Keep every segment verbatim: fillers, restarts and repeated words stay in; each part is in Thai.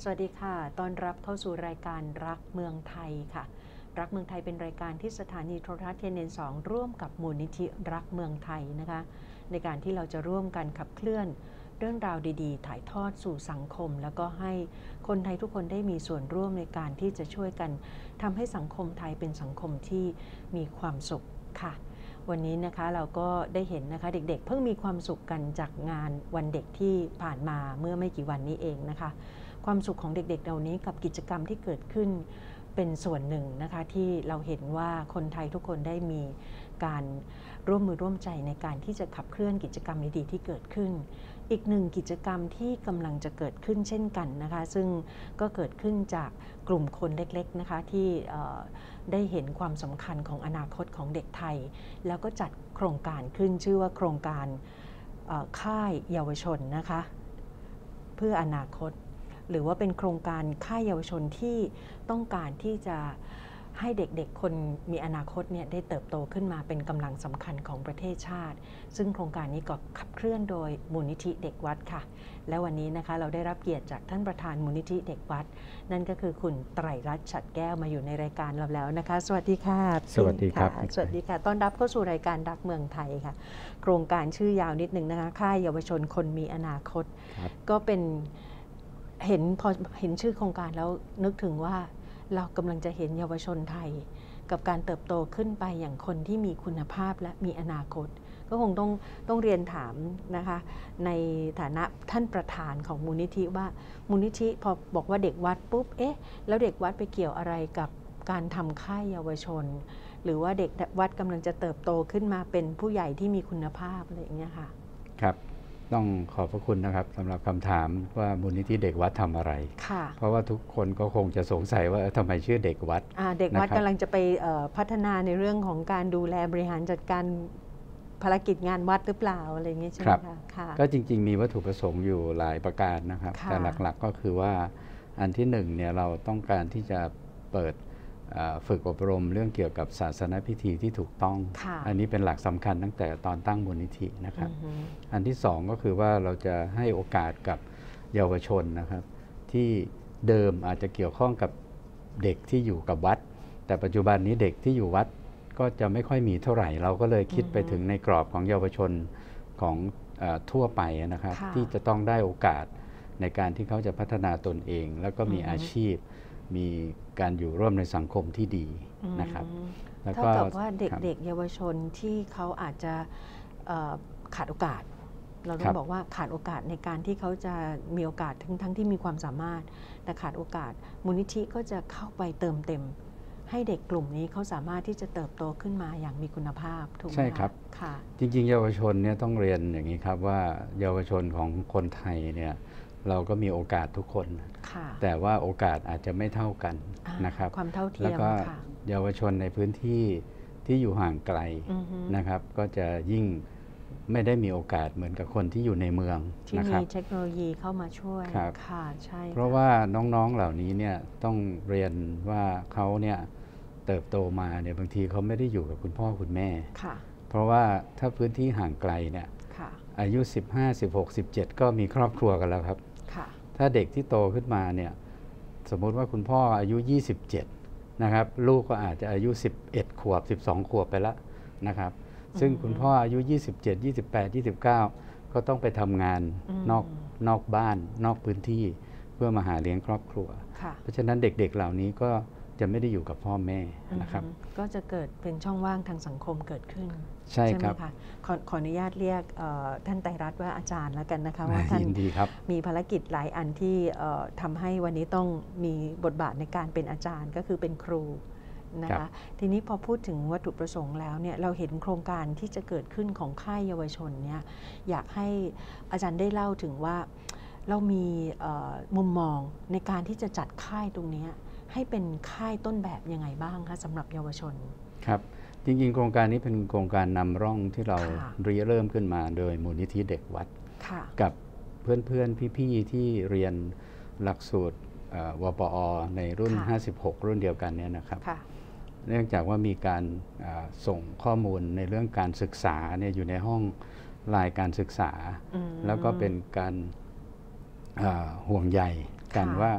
สวัสดีค่ะต้อนรับเข้าสู่รายการรักเมืองไทยค่ะรักเมืองไทยเป็นรายการที่สถานีโทรทัศน์ ที เอ็น เอ็น สองร่วมกับมูลนิธิรักเมืองไทยนะคะในการที่เราจะร่วมกันขับเคลื่อนเรื่องราวดีๆถ่ายทอดสู่สังคมแล้วก็ให้คนไทยทุกคนได้มีส่วนร่วมในการที่จะช่วยกันทำให้สังคมไทยเป็นสังคมที่มีความสุขค่ะวันนี้นะคะเราก็ได้เห็นนะคะเด็กๆเพิ่งมีความสุขกันจากงานวันเด็กที่ผ่านมาเมื่อไม่กี่วันนี้เองนะคะความสุขของเด็กๆเหล่านี้กับกิจกรรมที่เกิดขึ้นเป็นส่วนหนึ่งนะคะที่เราเห็นว่าคนไทยทุกคนได้มีการร่วมมือร่วมใจในการที่จะขับเคลื่อนกิจกรรมดีๆที่เกิดขึ้นอีกหนึ่งกิจกรรมที่กำลังจะเกิดขึ้นเช่นกันนะคะซึ่งก็เกิดขึ้นจากกลุ่มคนเล็กๆนะคะที่ได้เห็นความสำคัญของอนาคตของเด็กไทยแล้วก็จัดโครงการขึ้นชื่อว่าโครงการค่ายเยาวชนนะคะเพื่ออนาคตหรือว่าเป็นโครงการค่ายเยาวชนที่ต้องการที่จะให้เด็กๆคนมีอนาคตเนี่ยได้เติบโตขึ้นมาเป็นกำลังสำคัญของประเทศชาติซึ่งโครงการนี้ก็ขับเคลื่อนโดยมูลนิธิเด็กวัดค่ะและวันนี้นะคะเราได้รับเกียรติจากท่านประธานมูลนิธิเด็กวัดนั่นก็คือคุณไตรรัตน์ฉัตรแก้วมาอยู่ในรายการเราแล้วนะคะสวัสดีค่ะสวัสดีครับสวัสดีค่ะต้อนรับเข้าสู่รายการรักเมืองไทยค่ะโครงการชื่อยาวนิดนึงนะคะค่ายเยาวชนคนมีอนาคตก็เป็นเห็นพอเห็นชื่อโครงการแล้วนึกถึงว่าเรากำลังจะเห็นเยาวชนไทยกับการเติบโตขึ้นไปอย่างคนที่มีคุณภาพและมีอนาคตก็คงต้องต้องเรียนถามนะคะในฐานะท่านประธานของมูลนิธิว่ามูลนิธิพอบอกว่าเด็กวัดปุ๊บเอ๊ะแล้วเด็กวัดไปเกี่ยวอะไรกับการทำค่ายเยาวชนหรือว่าเด็กวัดกำลังจะเติบโตขึ้นมาเป็นผู้ใหญ่ที่มีคุณภาพอะไรอย่างเงี้ยค่ะครับต้องขอบพระคุณนะครับสำหรับคำถามว่ามูลนิธิเด็กวัดทำอะไรเพราะว่าทุกคนก็คงจะสงสัยว่าทำไมชื่อเด็กวัดเด็กวัดกำลังจะไปพัฒนาในเรื่องของการดูแลบริหารจัดการภารกิจงานวัดหรือเปล่าอะไรอย่างเงี้ยใช่ไหมคะก็จริงๆมีวัตถุประสงค์อยู่หลายประการนะครับแต่หลักๆก็คือว่าอันที่หนึ่งเนี่ยเราต้องการที่จะเปิดฝึกอบรมเรื่องเกี่ยวกับศาสนพิธีที่ถูกต้องอันนี้เป็นหลักสำคัญตั้งแต่ตอนตั้งมูลนิธินะครับ uh-huh. อันที่สองก็คือว่าเราจะให้โอกาสกับเยาวชนนะครับที่เดิมอาจจะเกี่ยวข้องกับเด็กที่อยู่กับวัดแต่ปัจจุบันนี้เด็กที่อยู่วัดก็จะไม่ค่อยมีเท่าไหร่เราก็เลยคิด uh-huh. ไปถึงในกรอบของเยาวชนของทั่วไปนะครับ uh-huh. ที่จะต้องได้โอกาสในการที่เขาจะพัฒนาตนเองแล้วก็มี uh-huh. อาชีพมีการอยู่ร่วมในสังคมที่ดีนะครับแล้วก็เท่ากับว่าเด็กๆเยาวชนที่เขาอาจจะขาดโอกาสเราต้องบอกว่าขาดโอกาสในการที่เขาจะมีโอกาสทั้งทั้งที่มีความสามารถแต่ขาดโอกาสมูลนิธิก็จะเข้าไปเติมเต็มให้เด็กกลุ่มนี้เขาสามารถที่จะเติบโตขึ้นมาอย่างมีคุณภาพถูกไหมใช่ครับจริงๆเยาวชนเนี่ยต้องเรียนอย่างนี้ครับว่าเยาวชนของคนไทยเนี่ยเราก็มีโอกาสทุกคนแต่ว่าโอกาสอาจจะไม่เท่ากันนะครับความเท่าเทียมแล้วก็เยาวชนในพื้นที่ที่อยู่ห่างไกลนะครับก็จะยิ่งไม่ได้มีโอกาสเหมือนกับคนที่อยู่ในเมืองที่มีเทคโนโลยีเข้ามาช่วยค่ะใช่เพราะว่าน้องๆเหล่านี้เนี่ยต้องเรียนว่าเขาเนี่ยเติบโตมาเนี่ยบางทีเขาไม่ได้อยู่กับคุณพ่อคุณแม่เพราะว่าถ้าพื้นที่ห่างไกลเนี่ยอายุสิบห้า สิบหก สิบเจ็ดก็มีครอบครัวกันแล้วครับถ้าเด็กที่โตขึ้นมาเนี่ยสมมุติว่าคุณพ่ออายุยี่สิบเจ็ดนะครับลูกก็อาจจะอายุสิบเอ็ดขวบสิบสองขวบไปแล้วนะครับซึ่งคุณพ่ออายุยี่สิบเจ็ด ยี่สิบแปด ยี่สิบเก้าก็ต้องไปทำงานนอกนอกบ้านนอกพื้นที่เพื่อมาหาเลี้ยงครอบครัวเพราะฉะนั้นเด็กๆเหล่านี้ก็จะไม่ได้อยู่กับพ่อแม่นะครับก็จะเกิดเป็นช่องว่างทางสังคมเกิดขึ้นใช่ครับไหมคะขอขออนุญาตเรียกท่านไตรรัตน์ว่าอาจารย์แล้วกันนะคะว่าท่านมีภารกิจหลายอันที่ทำให้วันนี้ต้องมีบทบาทในการเป็นอาจารย์ก็คือเป็นครูนะคะทีนี้พอพูดถึงวัตถุประสงค์แล้วเนี่ยเราเห็นโครงการที่จะเกิดขึ้นของค่ายเยาวชนเนี่ยอยากให้อาจารย์ได้เล่าถึงว่าเรามีมุมมองในการที่จะจัดค่ายตรงนี้ให้เป็นค่ายต้นแบบยังไงบ้างคะสำหรับเยาวชนครับจริงๆโครงการนี้เป็นโครงการนำร่องที่เราเริ่มเริ่มขึ้นมาโดยมูลนิธิเด็กวัดกับเพื่อนๆพี่ๆที่เรียนหลักสูตรวปอในรุ่นห้าสิบหกรุ่นเดียวกันเนี่ยนะครับเนื่องจากว่ามีการส่งข้อมูลในเรื่องการศึกษาเนี่ยอยู่ในห้องรายการศึกษาแล้วก็เป็นการห่วงใยกันว่า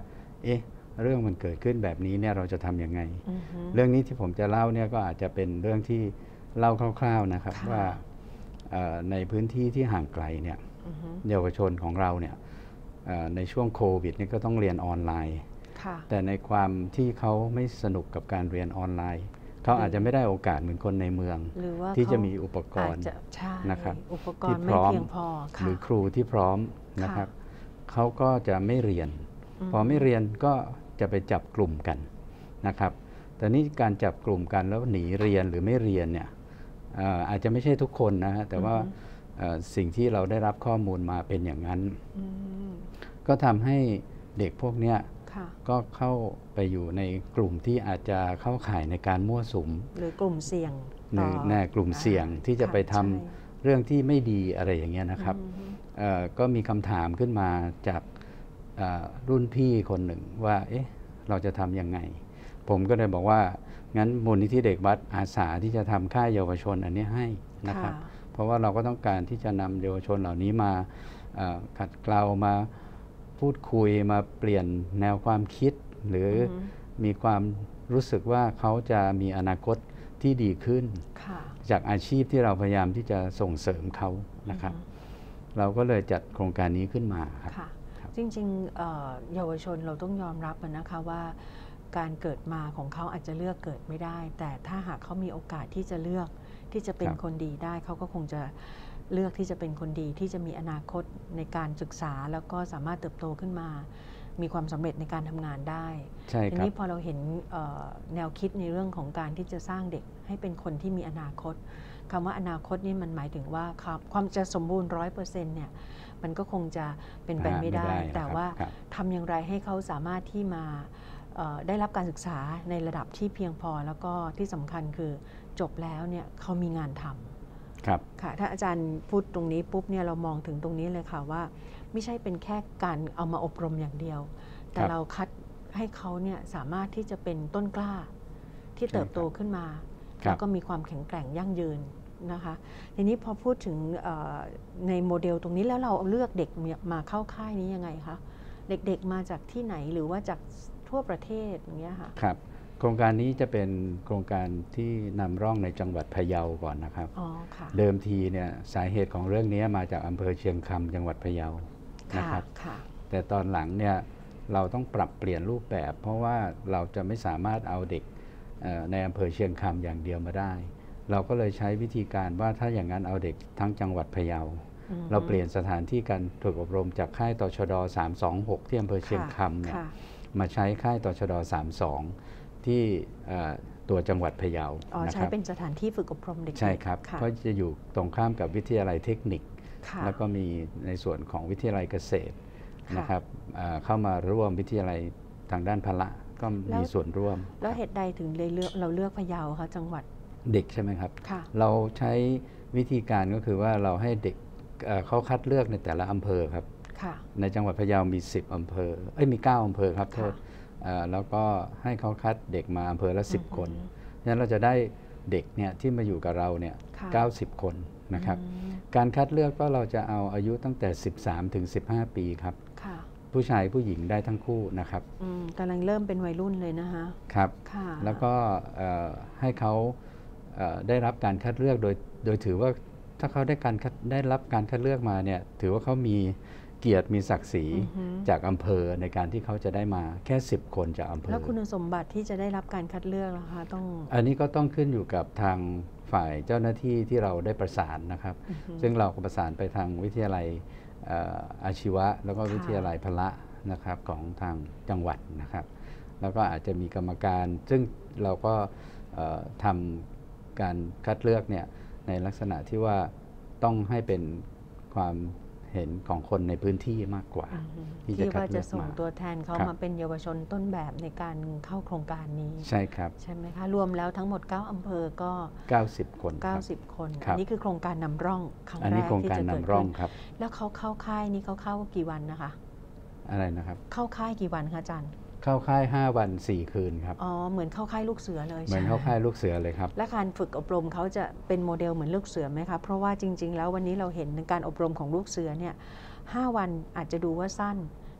เอ๊ะเรื่องมันเกิดขึ้นแบบนี้เนี่ยเราจะทำยังไงเรื่องนี้ที่ผมจะเล่าเนี่ยก็อาจจะเป็นเรื่องที่เล่าคร่าวๆนะครับว่าในพื้นที่ที่ห่างไกลเนี่ยเยาวชนของเราเนี่ยในช่วงโควิดนี่ก็ต้องเรียนออนไลน์แต่ในความที่เขาไม่สนุกกับการเรียนออนไลน์เขาอาจจะไม่ได้โอกาสเหมือนคนในเมืองที่จะมีอุปกรณ์นะครับที่พร้อมหรือครูที่พร้อมนะครับเขาก็จะไม่เรียนพอไม่เรียนก็จะไปจับกลุ่มกันนะครับแต่นี่การจับกลุ่มกันแล้วหนีเรียนหรือไม่เรียนเนี่ยอาจจะไม่ใช่ทุกคนนะฮะแต่ว่าสิ่งที่เราได้รับข้อมูลมาเป็นอย่างนั้นก็ทำให้เด็กพวกนี้ก็เข้าไปอยู่ในกลุ่มที่อาจจะเข้าข่ายในการมั่วสุมหรือกลุ่มเสี่ยงในกลุ่มเสี่ยงที่จะไปทำเรื่องที่ไม่ดีอะไรอย่างเงี้ยนะครับก็มีคำถามขึ้นมาจากรุ่นพี่คนหนึ่งว่าเอ๊ะเราจะทำยังไงผมก็เลยบอกว่างั้นมูลนิธิเด็กวัดอาสาที่จะทำค่ายเยาวชนอันนี้ให้นะครับเพราะว่าเราก็ต้องการที่จะนำเยาวชนเหล่านี้มาขัดเกลามาพูดคุยมาเปลี่ยนแนวความคิดหรือมีความรู้สึกว่าเขาจะมีอนาคตที่ดีขึ้นจากอาชีพที่เราพยายามที่จะส่งเสริมเขานะครับเราก็เลยจัดโครงการนี้ขึ้นมาครับจริงๆ เ, เยาวชนเราต้องยอมรับนะคะว่าการเกิดมาของเขาอาจจะเลือกเกิดไม่ได้แต่ถ้าหากเขามีโอกาสที่จะเลือกที่จะเป็นคนดีได้เขาก็คงจะเลือกที่จะเป็นคนดีที่จะมีอนาคตในการศึกษาแล้วก็สามารถเติบโตขึ้นมามีความสำเร็จในการทำงานได้ทีนี้พอเราเห็นแนวคิดในเรื่องของการที่จะสร้างเด็กให้เป็นคนที่มีอนาคตคำว่าอนาคตนี่มันหมายถึงว่าความจะสมบูรณ์ร้อยเปอร์เซ็นต์เนี่ยมันก็คงจะเป็นไปไม่ได้แต่ว่าทำอย่างไรให้เขาสามารถที่มาได้รับการศึกษาในระดับที่เพียงพอแล้วก็ที่สำคัญคือจบแล้วเนี่ยเขามีงานทำครับค่ะถ้าอาจารย์พูดตรงนี้ปุ๊บเนี่ยเรามองถึงตรงนี้เลยค่ะว่าไม่ใช่เป็นแค่การเอามาอบรมอย่างเดียวแต่เราคัดให้เขาเนี่ยสามารถที่จะเป็นต้นกล้าที่เติบโตขึ้นมาแล้วก็มีความแข็งแกร่งยั่งยืนนะคะทีนี้พอพูดถึงในโมเดลตรงนี้แล้วเราเลือกเด็กมาเข้าค่ายนี้ยังไงคะเด็กๆมาจากที่ไหนหรือว่าจากทั่วประเทศอย่างเงี้ยค่ะครับโครงการนี้จะเป็นโครงการที่นำร่องในจังหวัดพะเยาก่อนนะครับเดิมทีเนี่ยสาเหตุของเรื่องนี้มาจากอำเภอเชียงคำจังหวัดพะเยานะครับแต่ตอนหลังเนี่ยเราต้องปรับเปลี่ยนรูปแบบ เพราะว่าเราจะไม่สามารถเอาเด็กในอำเภอเชียงคำอย่างเดียวมาได้เราก็เลยใช้วิธีการว่าถ้าอย่างนั้นเอาเด็กทั้งจังหวัดพะเยาเราเปลี่ยนสถานที่การฝึกอบรมจากค่ายตชดสามสองหกที่อำเภอเชียงคำเนี่ยมาใช้ค่ายตชดสามสองที่ตัวจังหวัดพะเยาอ๋อใช้เป็นสถานที่ฝึกอบรมเด็กใช่ครับเพราะจะอยู่ตรงข้ามกับวิทยาลัยเทคนิคแล้วก็มีในส่วนของวิทยาลัยเกษตรนะครับเข้ามาร่วมวิทยาลัยทางด้านพละก็มีส่วนร่วมแล้วเหตุใดถึงเลยเลือกเราเลือกพะเยาคะจังหวัดเด็กใช่ไหมครับเราใช้วิธีการก็คือว่าเราให้เด็กเขาคัดเลือกในแต่ละอำเภอครับในจังหวัดพะเยามีสิบอำเภอเอ้ยมีเก้าอำเภอครับโทษแล้วก็ให้เขาคัดเด็กมาอำเภอละสิบคนฉะนั้นเราจะได้เด็กเนี่ยที่มาอยู่กับเราเนี่ยเก้าสิบคนนะครับการคัดเลือกก็เราจะเอาอายุตั้งแต่สิบสามถึงสิบห้าปีครับผู้ชายผู้หญิงได้ทั้งคู่นะครับกำลังเริ่มเป็นวัยรุ่นเลยนะคะครับแล้วก็ให้เขาได้รับการคัดเลือกโดยโดยถือว่าถ้าเขาได้การได้รับการคัดเลือกมาเนี่ยถือว่าเขามีเกียรติมีศักดิ์ศรีจากอำเภอในการที่เขาจะได้มาแค่สิบคนจากอำเภอแล้วคุณสมบัติที่จะได้รับการคัดเลือกล่ะคะต้องอันนี้ก็ต้องขึ้นอยู่กับทางฝ่ายเจ้าหน้าที่ที่เราได้ประสานนะครับซึ่งเราก็ประสานไปทางวิทยาลัยอาชีวะแล้วก็วิทยาลัยพละนะครับของทางจังหวัดนะครับแล้วก็อาจจะมีกรรมการซึ่งเราก็ทำการคัดเลือกเนี่ยในลักษณะที่ว่าต้องให้เป็นความเห็นของคนในพื้นที่มากกว่าที่จะคัดเลือกมาที่ว่าจะส่งตัวแทนเขามาเป็นเยาวชนต้นแบบในการเข้าโครงการนี้ใช่ครับใช่ไหมคะรวมแล้วทั้งหมดเก้าอำเภอก็เก้าสิบคนเก้าสิบคนอันนี้คือโครงการนำร่องครั้งแรกที่จะเกิดขึ้นแล้วเขาเข้าค่ายนี้เขาเข้ากี่วันนะคะอะไรนะครับเข้าค่ายกี่วันคะอาจารย์เข้าค่ายห้าวันสี่คืนครับอ๋อเหมือนเข้าค่ายลูกเสือเลยเหมือนเข้าค่ายลูกเสือเลยครับและการฝึกอบรมเขาจะเป็นโมเดลเหมือนลูกเสือไหมคะเพราะว่าจริงๆแล้ววันนี้เราเห็นการอบรมของลูกเสือเนี่ยห้าวันอาจจะดูว่าสั้น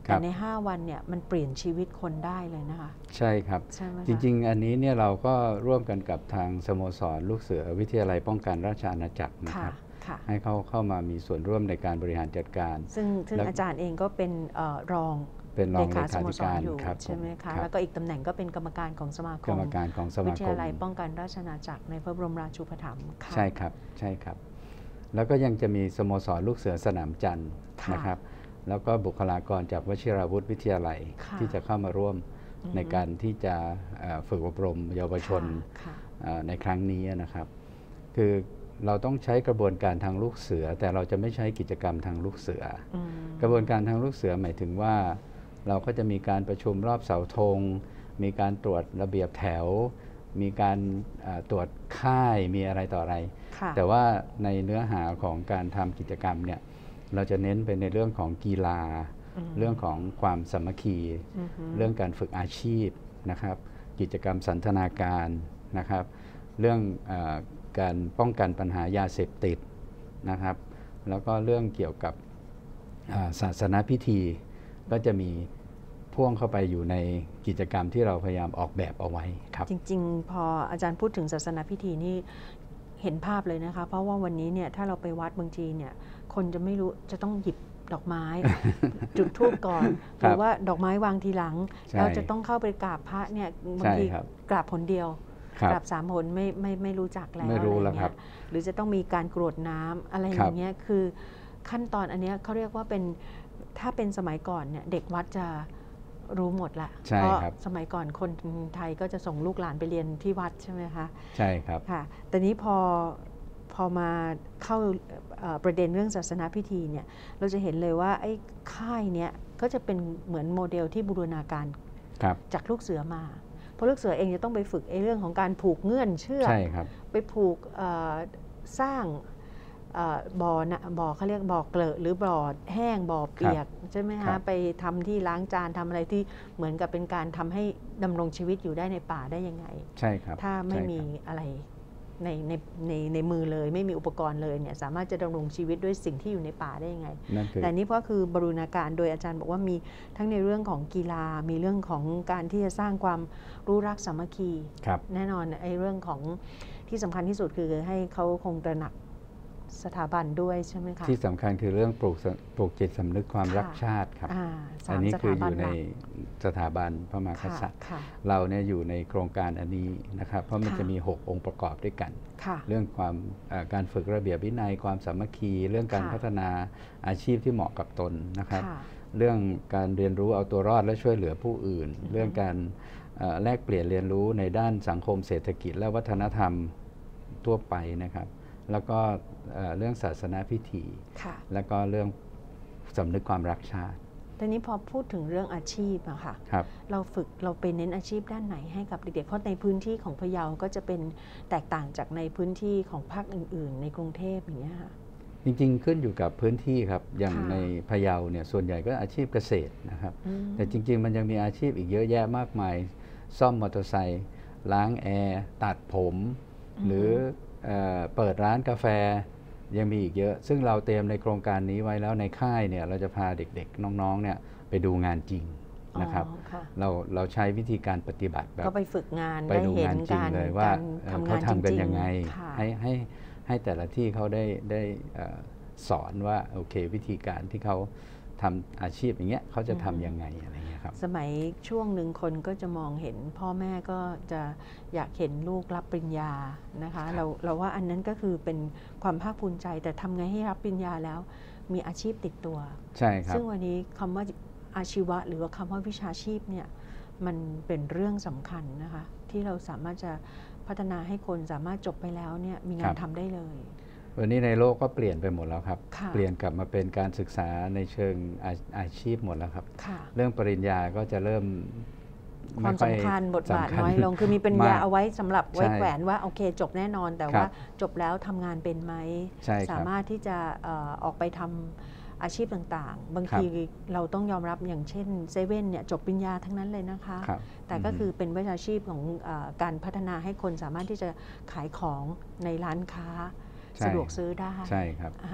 แต่ในห้าวันเนี่ยมันเปลี่ยนชีวิตคนได้เลยนะคะใช่ครับใช่ไหมจริงๆอันนี้เนี่ยเราก็ร่วมกันกับทางสโมสรลูกเสือวิทยาลัยป้องกันราชอาณาจักรนะครับให้เขาเข้ามามีส่วนร่วมในการบริหารจัดการซึ่งซึ่งอาจารย์เองก็เป็นรองเป็นรองเลขาธิการใช่ไหมคะแล้วก็อีกตำแหน่งก็เป็นกรรมการของสมาคมกรรมการของสมาคมวิทยาลัยป้องกันราชอาณาจักรในพระบรมราชูปถัมภ์ใช่ครับใช่ครับแล้วก็ยังจะมีสโมสรลูกเสือสนามจันทร์นะครับแล้วก็บุคลากรจากวชิราวุธวิทยาลัยที่จะเข้ามาร่วมในการที่จะฝึกอบรมเยาวชนในครั้งนี้นะครับคือเราต้องใช้กระบวนการทางลูกเสือแต่เราจะไม่ใช้กิจกรรมทางลูกเสือกระบวนการทางลูกเสือหมายถึงว่าเราก็จะมีการประชุมรอบเสาธงมีการตรวจระเบียบแถวมีการตรวจค่ายมีอะไรต่ออะไรแต่ว่าในเนื้อหาของการทำกิจกรรมเนี่ยเราจะเน้นไปในเรื่องของกีฬาเรื่องของความสามัคคีเรื่องการฝึกอาชีพนะครับกิจกรรมสันทนาการนะครับเรื่องเอ่อการป้องกันปัญหายาเสพติดนะครับแล้วก็เรื่องเกี่ยวกับศาสนพิธีก็จะมีพ่วงเข้าไปอยู่ในกิจกรรมที่เราพยายามออกแบบเอาไว้ครับจริงๆพออาจารย์พูดถึงศาสนพิธีนี่เห็นภาพเลยนะคะเพราะว่าวันนี้เนี่ยถ้าเราไปวัดบางทีเนี่ยคนจะไม่รู้จะต้องหยิบดอกไม้ จุดธูปก่อนหรือว่าดอกไม้วางทีหลังเราจะต้องเข้าไปกราบพระเนี่ยบางทีกราบผลเดียวกราบสามผลไม่ไม่ไม่รู้จักแล้วอะไรเงี้ยหรือจะต้องมีการกรวดน้ำอะไรอย่างเงี้ยคือขั้นตอนอันนี้เขาเรียกว่าเป็นถ้าเป็นสมัยก่อนเนี่ยเด็กวัดจะรู้หมดละเพราะสมัยก่อนคนไทยก็จะส่งลูกหลานไปเรียนที่วัดใช่ไหมคะใช่ครับค่ะแต่นี้พอพอมาเข้าประเด็นเรื่องศาสนาพิธีเนี่ยเราจะเห็นเลยว่าไอ้ค่ายเนี้ยก็จะเป็นเหมือนโมเดลที่บูรณาการจากลูกเสือมาเพราะลูกเสือเองจะต้องไปฝึกไอ้เรื่องของการผูกเงื่อนเชือกไปผูกสร้างบ่อนะบ่อเขาเรียกบ่อเกลอะหรือบ่อแห้งบ่อเปียกใช่ไหมคะไปทำที่ล้างจานทำอะไรที่เหมือนกับเป็นการทำให้ดำรงชีวิตอยู่ได้ในป่าได้ยังไงใช่ครับถ้าไม่มีอะไรในในในในมือเลยไม่มีอุปกรณ์เลยเนี่ยสามารถจะดำรงชีวิตด้วยสิ่งที่อยู่ในป่าได้ยังไงแต่นี่ก็คือบรูรณาการโดยอาจารย์บอกว่ามีทั้งในเรื่องของกีฬามีเรื่องของการที่จะสร้างความรู้รักสามัคคีแน่นอนไอ้เรื่องของที่สำคัญที่สุดคือให้เขาคงตระหนักสถาบันด้วยใช่ไหมคะที่สำคัญคือเรื่องปลูกปลูกจิตสำนึกความรักชาติครับ อ, อันนี้คืออยู่ในสถาบันพระมหากษัตริย์เราเนี่ยอยู่ในโครงการอันนี้นะครับเพราะมันจะมีหกองค์ประกอบด้วยกันเรื่องความการฝึกระเบียบวินัยความสามัคคีเรื่องการพัฒนาอาชีพที่เหมาะกับตนนะครับเรื่องการเรียนรู้เอาตัวรอดและช่วยเหลือผู้อื่นเรื่องการแลกเปลี่ยนเรียนรู้ในด้านสังคมเศรษฐกิจและวัฒนธรรมทั่วไปนะครับแล้วก็เรื่องศาสนาพิธีแล้วก็เรื่องสำนึกความรักชาติทีนี้พอพูดถึงเรื่องอาชีพอะค่ะเราฝึกเราไปเน้นอาชีพด้านไหนให้กับเด็กๆเพราะในพื้นที่ของพะเยาก็จะเป็นแตกต่างจากในพื้นที่ของภาคอื่นๆในกรุงเทพอย่างเงี้ยค่ะจริงๆขึ้นอยู่กับพื้นที่ครับอย่างในพะเยาเนี่ยส่วนใหญ่ก็อาชีพเกษตรนะครับแต่จริงๆมันยังมีอาชีพอีกเยอะแยะมากมายซ่อมมอเตอร์ไซค์ล้างแอร์ตัดผมหรือเปิดร้านกาแฟยังมีอีกเยอะซึ่งเราเตรียมในโครงการนี้ไว้แล้วในค่ายเนี่ยเราจะพาเด็กๆน้องๆเนี่ยไปดูงานจริงนะครับเราเราใช้วิธีการปฏิบัติแบบก็ไปฝึกงานไปดูงานจริงเลยว่าเขาทำกันยังไงให้ให้ให้แต่ละที่เขาได้ได้สอนว่าโอเควิธีการที่เขาทำอาชีพอย่างเงี้ยเขาจะทำยังไงอะไรเงี้ยครับสมัยช่วงหนึ่งคนก็จะมองเห็นพ่อแม่ก็จะอยากเห็นลูกรับปริญญานะคะเราเราว่าอันนั้นก็คือเป็นความภาคภูมิใจแต่ทำไงให้รับปริญญาแล้วมีอาชีพติดตัวใช่ครับซึ่งวันนี้คำว่าอาชีวะหรือว่าคำว่าวิชาชีพเนี่ยมันเป็นเรื่องสำคัญนะคะที่เราสามารถจะพัฒนาให้คนสามารถจบไปแล้วเนี่ยมีงานทำได้เลยวันนี้ในโลกก็เปลี่ยนไปหมดแล้วครับเปลี่ยนกลับมาเป็นการศึกษาในเชิง อา, อาชีพหมดแล้วครับเรื่องปริญญาก็จะเริ่มความสำคัญบทบาทน้อยลงคือมีปริญญาเอาไว้สำหรับไว้แขวนว่าโอเคจบแน่นอนแต่ว่าจบแล้วทำงานเป็นไหมสามารถที่จะออกไปทำอาชีพต่างๆบางทีเราต้องยอมรับอย่างเช่นเซเว่นเนี่ยจบปริญญาทั้งนั้นเลยนะคะแต่ก็คือเป็นวิชาชีพของการพัฒนาให้คนสามารถที่จะขายของในร้านค้าสะดวกซื้อได้ใช่ครับ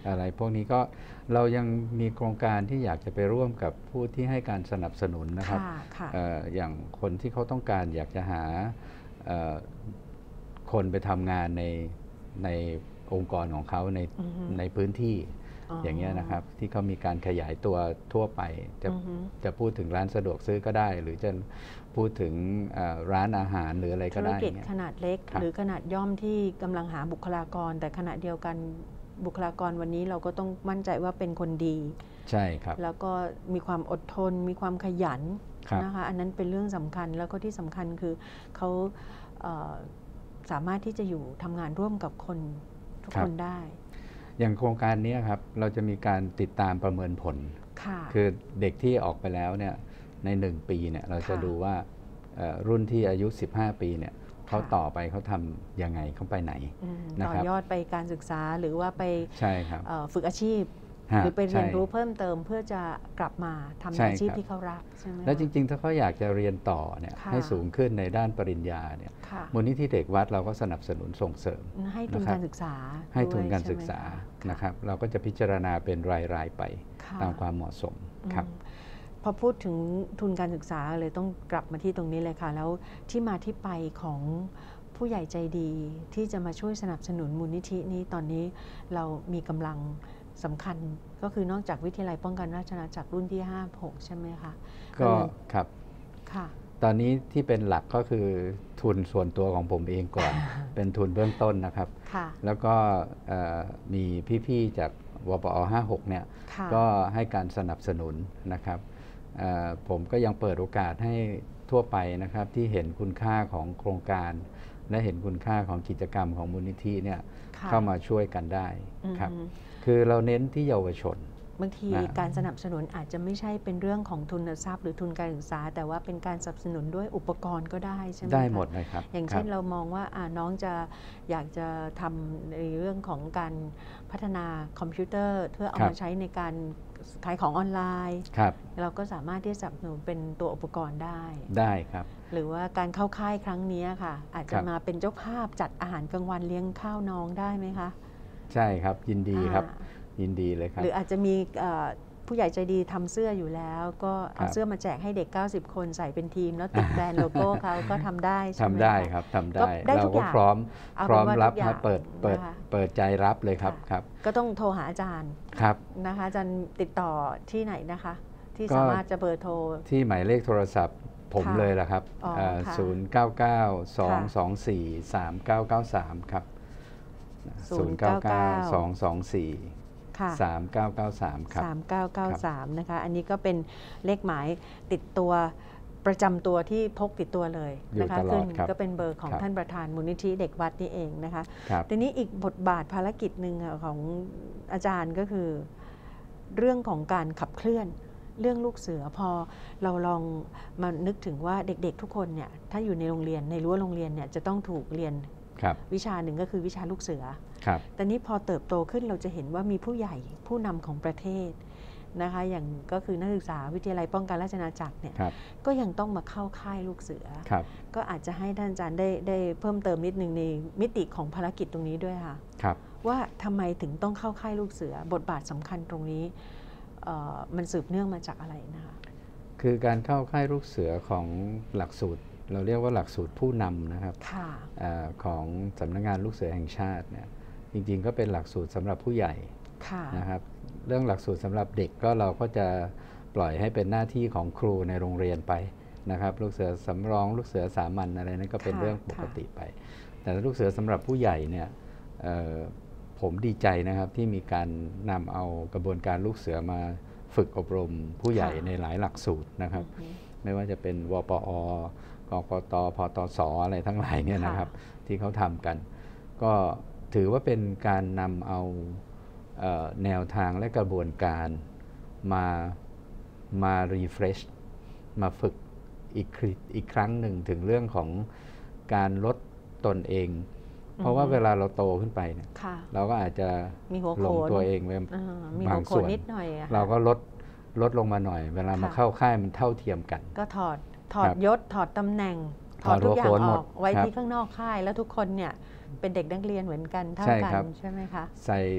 อะไรพวกนี้ก็เรายังมีโครงการที่อยากจะไปร่วมกับผู้ที่ให้การสนับสนุนนะครับค่ะค่ะเอ่ออย่างคนที่เขาต้องการอยากจะหาเอ่อคนไปทำงานในในองค์กรของเขาในอือฮึในพื้นที่อ๋ออย่างเงี้ยนะครับที่เขามีการขยายตัวทั่วไปจะอือฮึจะพูดถึงร้านสะดวกซื้อก็ได้ หรือจะพูดถึงเอ่อร้านอาหารหรืออะไรก็ธุรได้กิจเงี้ยขนาดเล็กครับหรือขนาดย่อมที่กำลังหาบุคลากร แต่ขณะเดียวกันบุคลากรวันนี้เราก็ต้องมั่นใจว่าเป็นคนดีใช่ครับแล้วก็มีความอดทน มีความขยันครับนะคะอันนั้นเป็นเรื่องสำคัญแล้วก็ที่สำคัญคือเขาเอ่อสามารถที่จะอยู่ทำงานร่วมกับคนทุกครับคนได้อย่างโครงการนี้ครับเราจะมีการติดตามประเมินผลค่ะคือเด็กที่ออกไปแล้วเนี่ยในหนึ่งปีเนี่ยเราจะค่ะดูว่าเอ่อรุ่นที่อายุสิบห้าปีเนี่ยเขาค่ะต่อไปเขาทำยังไงเขาไปไหนอืมนะต่อครับยอดไปการศึกษาหรือว่าไปใช่ครับเอ่อฝึกอาชีพฮะหรือไปเรียนใช่รู้เพิ่มเติมเพื่อจะกลับมาทำใช่อาชีพครับที่เขารักใช่ไหมแล้วจคะริงๆ ถ้าเขาอยากจะเรียนต่อเนี่ยค่ะให้สูงขึ้นในด้านปริญญาเนี่ยค่ะมูลนิธิเด็กวัดเราก็สนับสนุนส่งเสริมให้ทุนนะครับการศึกษาให้ทุนด้วยการใช่ศึกไหมษาคะนะครับเราก็จะพิจารณาเป็นรายๆไปค่ะตามความเหมาะสมครับอืมพอพูดถึงทุนการศึกษาเลยต้องกลับมาที่ตรงนี้เลยค่ะ แล้วที่มาที่ไปของผู้ใหญ่ใจดีที่จะมาช่วยสนับสนุนมูลนิธินี้ตอนนี้เรามีกำลังสำคัญก็คือนอกจากวิทยาลัยป้องกันราชอาณาจักรรุ่นที่ห้า หกใช่ไหมคะก็กำลังครับค่ะตอนนี้ที่เป็นหลักก็คือทุนส่วนตัวของผมเองก่อน เป็นทุนเบื้องต้นนะครับค่ะแล้วก็เอ่อมีพี่ๆจากวปอห้าหกเนี่ยค่ะก็ให้การสนับสนุนนะครับเอ่อผมก็ยังเปิดโอกาสให้ทั่วไปนะครับที่เห็นคุณค่าของโครงการ และเห็นคุณค่าของกิจกรรมของมูลนิธิเนี่ยค่ะเข้ามาช่วยกันได้ครับอืมคือเราเน้นที่เยาวชนบางทีนะการสนับสนุนอาจจะไม่ใช่เป็นเรื่องของทุนทรัพย์หรือทุนการศึกษา แต่ว่าเป็นการสนับสนุนด้วยอุปกรณ์ก็ได้ใช่ไหมคะได้หมดเลยครับอย่างคเช่นรับเรามองว่าอ่าน้องจะอยากจะทำในเรื่องของการพัฒนาคอมพิวเตอร์เพื่อเอาครับมาใช้ในการขายของออนไลน์ครับเราก็สามารถที่จะสนับสนุนเป็นตัวอุปกรณ์ได้ได้ครับหรือว่าการเข้าค่ายครั้งนี้ค่ะ อาจจะครับมาเป็นเจ้าภาพจัดอาหารกลางวันเลี้ยงข้าวน้องได้ไหมคะใช่ครับยินดีครับอ่ายินดีเลยครับหรืออาจจะมีเอ่อผู้ใหญ่ใจดีทำเสื้ออยู่แล้ว ก็เอาครับเสื้อมาแจกให้เด็ก เก้าสิบ คนใส่เป็นทีม แล้วติดแบรนด์โลโก้เขาก็ทำได้ใช่ไหมทำได้ะครับทำก็ได้ได้เราทุกก็อย่างพร้อมเอาพร้อมเป็นว่ารับทุกอย่างมาเปิดเปิดนะคะเปิดใจรับเลยครับค่ะครับก็ต้องโทรหาอาจารย์ครับนะคะอาจารย์ติดต่อที่ไหนนะคะ ที่ก็สามารถจะเบอร์โทรที่หมายเลขโทรศัพท์ผมค่ะเลยละครับอ๋อค่ะศูนย์เก้าเก้าสองสองสี่สามเก้าเก้าสามครับศูนย์เก้าเก้าสองสองสี่ค่ะสามเก้าเก้าสามครับสามเก้าเก้าสามนะคะ อันนี้ก็เป็นเลขหมายติดตัวประจำตัวที่พกติดตัวเลยอยู่นะคะตลอดขึ้นครับก็เป็นเบอร์ของครับท่านประธานมูลนิธิเด็กวัดนี่เองนะคะครับทีนี้อีกบทบาทภารกิจหนึ่งค่ะของอาจารย์ก็คือ เรื่องของการขับเคลื่อนเรื่องลูกเสือพอเราลองมานึกถึงว่าเด็กๆทุกคนเนี่ยถ้าอยู่ในโรงเรียนในรั้วโรงเรียนเนี่ยจะต้องถูกเรียนครับวิชาหนึ่งก็คือวิชาลูกเสือครับแต่นี้พอเติบโตขึ้นเราจะเห็นว่ามีผู้ใหญ่ผู้นำของประเทศนะคะอย่างก็คือนักศึกษาวิทยาลัยป้องกันราชอาณาจักรเนี่ยครับก็ยังต้องมาเข้าค่ายลูกเสือครับก็อาจจะให้ท่านอาจารย์ได้ได้เพิ่มเติมนิดนึงในมิติของภารกิจตรงนี้ด้วยค่ะครับว่าทำไมถึงต้องเข้าค่ายลูกเสือ บทบาทสำคัญตรงนี้เอ่อมันสืบเนื่องมาจากอะไรนะคะคือการเข้าค่ายลูกเสือของหลักสูตร เราเรียกว่าหลักสูตรผู้นำนะครับค่ะเออของสำนักงานลูกเสือแห่งชาติเนี่ยจริงๆก็เป็นหลักสูตรสำหรับผู้ใหญ่ค่ะนะครับเรื่องหลักสูตรสำหรับเด็กก็เราก็จะปล่อยให้เป็นหน้าที่ของครูในโรงเรียนไปนะครับลูกเสือสำรองลูกเสือสามัญอะไรนั้นก็เป็นค่ะเรื่องปกติไป แต่ลูกเสือสำหรับผู้ใหญ่เนี่ยเอ่อผมดีใจนะครับที่มีการนำเอากระบวนการลูกเสือมาฝึกอบรมผู้ใหญ่ค่ะในหลายหลักสูตรนะครับอือฮึไม่ว่าจะเป็นวปอ กกต พตส อะไรทั้งหลายเนี่ยนะครับ ที่เขาทำกัน ก็ถือว่าเป็นการนำเอาเอ่อแนวทางและกระบวนการมามารีเฟรชมาฝึกอีกคริอีกครั้งหนึ่งถึงเรื่องของการลดตนเอง เพราะว่าอือฮึเวลาเราโตขึ้นไปเนี่ยค่ะเราก็อาจจะมีหัวหโขลงนตัวเองไปอ่ามีบาหังวโขส่นวนนิดหน่อยอะค่ะเราก็ลดลดลงมาหน่อย เวลามาค่ะเข้าค่ายมันเท่าเทียมกันก็ถอดถอดครับยศถอดตำแหน่ง ถถออดดทุกอย่างหัวโขนอหมอดกไว้ครับที่ข้างนอกค่าย แล้วทุกคนเนี่ยเป็นเด็กนักเรียนเหมือนกันเท่าใช่กันครับใช่ไหมคะใส่พ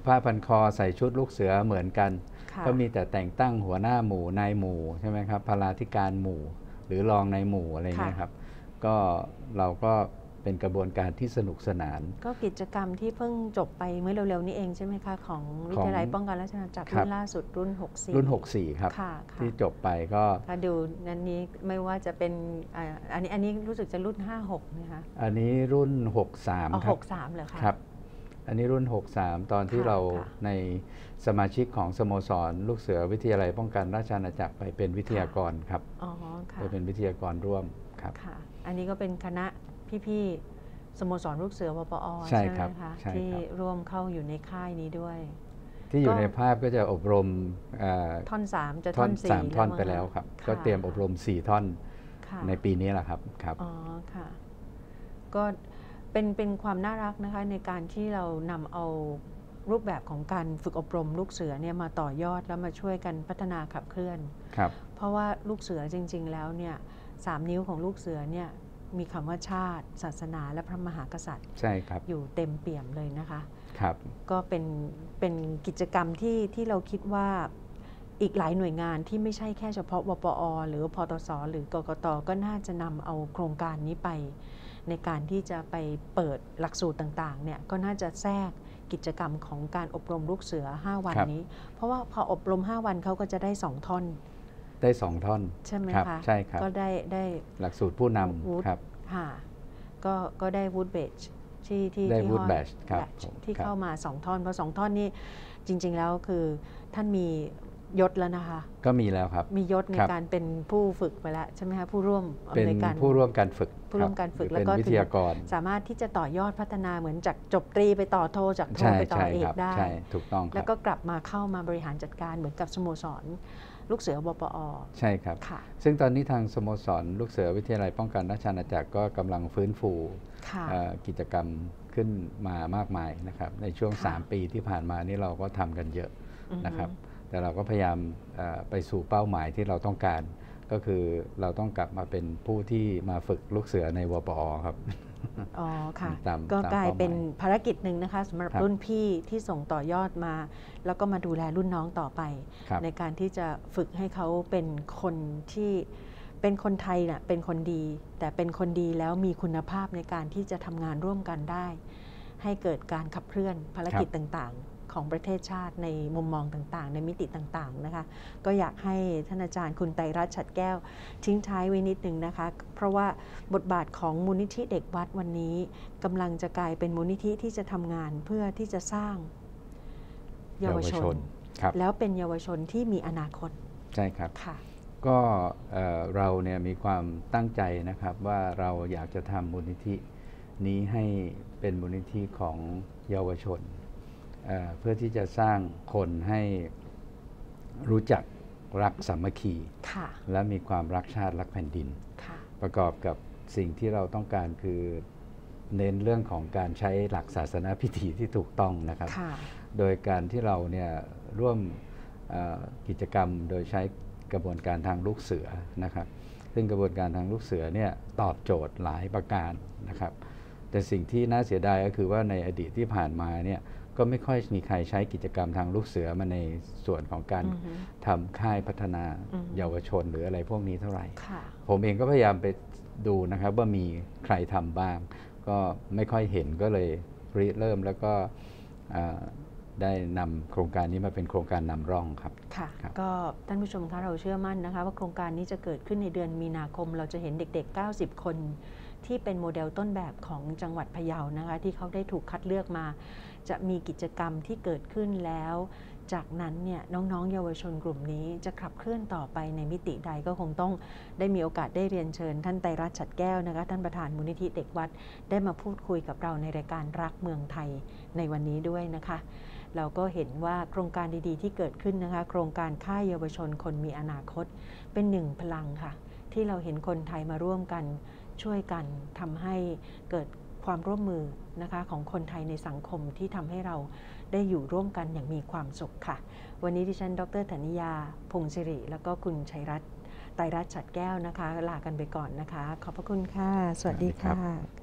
ผ้าพันคอใส่ชุดลูกเสือเหมือนกันก็มีแต่แต่งตั้งหัวหน้าหมู่นายหมู่ใช่ไหมครับพลาธิการหมู่หรือรองนายหมู่อะไรเงี้ยครับก็เราก็เป็นกระบวนการที่สนุกสนานก็กิจกรรมที่เพิ่งจบไปเมื่อเร็วๆนี้เองใช่ไหมคะของวิทยาลัยป้องกันราชอาณาจักรรุ่นล่าสุดรุ่นหกสิบรุ่นหกสิบสี่ครับที่จบไปก็ดูนันนี้ไม่ว่าจะเป็นอันนี้อันนี้รู้สึกจะรุ่นห้าหกนะคะอันนี้รุ่นหกสิบสามครับหกสิบสามเหรอคะครับอันนี้รุ่นหกสิบสามตอนที่เราในสมาชิกของสโมสรลูกเสือวิทยาลัยป้องกันราชอาณาจักรไปเป็นวิทยากรครับอ๋อค่ะไปเป็นวิทยากรร่วมครับค่ะอันนี้ก็เป็นคณะพี่ๆสโมสรลูกเสือวปอใช่ไหมคะที่ร่วมเข้าอยู่ในค่ายนี้ด้วยที่อยู่ในภาพก็จะอบรมท่อนสามจะท่อนสามท่อนไปแล้วครับก็เตรียมอบรมสี่ท่อนในปีนี้แหละครับครับอ๋อค่ะก็เป็นเป็นความน่ารักนะคะในการที่เรานำเอารูปแบบของการฝึกอบรมลูกเสือเนี่ยมาต่อยอดแล้วมาช่วยกันพัฒนาขับเคลื่อนครับเพราะว่าลูกเสือจริงๆแล้วเนี่ยสามนิ้วของลูกเสือเนี่ยมีคำว่าชาติศาสนาและพระมหากษัตริย์ใช่ครับอยู่เต็มเปี่ยมเลยนะคะครับก็เป็นเป็นกิจกรรมที่ที่เราคิดว่าอีกหลายหน่วยงานที่ไม่ใช่แค่เฉพาะวปอหรือพตสหรือกกตก็น่าจะนำเอาโครงการนี้ไปในการที่จะไปเปิดหลักสูตรต่างๆเนี่ยก็น่าจะแทรกกิจกรรมของการอบรมลูกเสือห้าวันนี้เพราะว่าพออบรมห้าวันเขาก็จะได้สองท่อนได้สองท่อนใช่ไหมคะใช่ครับก็ได้ได้หลักสูตรผู้นำครับค่ะก็ก็ได้วูดเบจที่ที่ได้วูดแบชที่เข้ามาสองท่อนเพราะสองท่อนนี้จริงๆแล้วคือท่านมียศแล้วนะคะก็มีแล้วครับมียศในการเป็นผู้ฝึกไปแล้วใช่ไหมคะผู้ร่วมเป็นผู้ร่วมการฝึกผู้ร่วมการฝึกแล้วก็วิทยากรสามารถที่จะต่อยอดพัฒนาเหมือนจากจบตรีไปต่อโทจากโทไปต่อเอกได้ใช่ถูกต้องแล้วก็กลับมาเข้ามาบริหารจัดการเหมือนกับสโมสรลูกเสือวปอใช่ครับซึ่งตอนนี้ทางสโมสรลูกเสือวิทยาลัยป้องกันราชอาณาจักรก็กำลังฟื้นฟูกิจกรรมขึ้นมามากมายนะครับในช่วงสามปีที่ผ่านมานี้เราก็ทำกันเยอะนะครับแต่เราก็พยายามไปสู่เป้าหมายที่เราต้องการก็คือเราต้องกลับมาเป็นผู้ที่มาฝึกลูกเสือในวปอครับอ๋อค่ะก็กลายเป็นภารกิจหนึ่งนะคะสำหรับรุ่นพี่ที่ส่งต่อยอดมาแล้วก็มาดูแลรุ่นน้องต่อไปในการที่จะฝึกให้เขาเป็นคนที่เป็นคนไทยน่ะเป็นคนดีแต่เป็นคนดีแล้วมีคุณภาพในการที่จะทำงานร่วมกันได้ให้เกิดการขับเคลื่อนภารกิจต่างๆของประเทศชาติในมุมมองต่างๆในมิติต่างๆนะคะก็อยากให้ท่านอาจารย์คุณไตรรัตน์ ฉัตรแก้วทิ้งท้ายไว้นิดนึงนะคะเพราะว่าบทบาทของมูลนิธิเด็กวัดวันนี้กำลังจะกลายเป็นมูลนิธิที่จะทำงานเพื่อที่จะสร้างเยาวชนแล้วเป็นเยาวชนที่มีอนาคตใช่ครับค่ะก็เราเนี่ยมีความตั้งใจนะครับว่าเราอยากจะทำมูลนิธินี้ให้เป็นมูลนิธิของเยาวชนเ, เพื่อที่จะสร้างคนให้รู้จักรักสามัคคีและมีความรักชาติรักแผ่นดินประกอบกับสิ่งที่เราต้องการคือเน้นเรื่องของการใช้หลักศาสนาพิธีที่ถูกต้องนะครับโดยการที่เราเนี่ยร่วมกิจกรรมโดยใช้กระบวนการทางลูกเสือนะครับซึ่งกระบวนการทางลูกเสือเนี่ยตอบโจทย์หลายประการนะครับแต่สิ่งที่น่าเสียดายก็คือว่าในอดีตที่ผ่านมาเนี่ยก็ไม่ค่อยมีใครใช้กิจกรรมทางลูกเสือมาในส่วนของการทำค่ายพัฒนาเยาวชนหรืออะไรพวกนี้เท่าไหร่ผมเองก็พยายามไปดูนะครับว่ามีใครทำบ้างก็ไม่ค่อยเห็นก็เลยริเริ่มแล้วก็ได้นำโครงการนี้มาเป็นโครงการนำร่องครับค่ะก็ท่านผู้ชมคะเราเชื่อมั่นนะคะว่าโครงการนี้จะเกิดขึ้นในเดือนมีนาคมเราจะเห็นเด็กๆเก้าสิบคนที่เป็นโมเดลต้นแบบของจังหวัดพะเยานะคะที่เขาได้ถูกคัดเลือกมาจะมีกิจกรรมที่เกิดขึ้นแล้วจากนั้นเนี่ยน้องๆเยาวชนกลุ่มนี้จะขับเคลื่อนต่อไปในมิติใดก็คงต้องได้มีโอกาสได้เรียนเชิญท่านไตรรัตน์ ฉัตรแก้วนะคะท่านประธานมูลนิธิเด็กวัดได้มาพูดคุยกับเราในรายการรักเมืองไทยในวันนี้ด้วยนะคะเราก็เห็นว่าโครงการดีๆที่เกิดขึ้นนะคะโครงการค่ายเยาวชนคนมีอนาคตเป็นหนึ่งพลังค่ะที่เราเห็นคนไทยมาร่วมกันช่วยกันทำให้เกิดความร่วมมือนะคะของคนไทยในสังคมที่ทำให้เราได้อยู่ร่วมกันอย่างมีความสุขค่ะวันนี้ดิฉันดร.ธนิยาพงศ์สิริแล้วก็คุณชัยรัตน์ ไตรรัตน์ ฉัตรแก้วนะคะลากันไปก่อนนะคะขอบพระคุณค่ะสวัสดีค่ะ